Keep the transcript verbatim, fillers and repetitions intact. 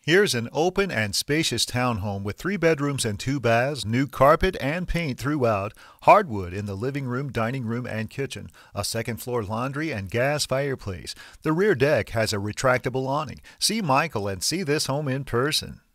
Here's an open and spacious townhome with three bedrooms and two baths, new carpet and paint throughout, hardwood in the living room, dining room, and kitchen, a second floor laundry and gas fireplace. The rear deck has a retractable awning. See Michael and see this home in person.